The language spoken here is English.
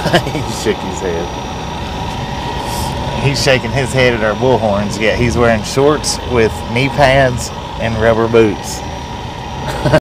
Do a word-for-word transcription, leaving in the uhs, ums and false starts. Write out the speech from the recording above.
He shook his head. He's shaking his head at our bullhorns, yet he's wearing shorts with knee pads and rubber boots.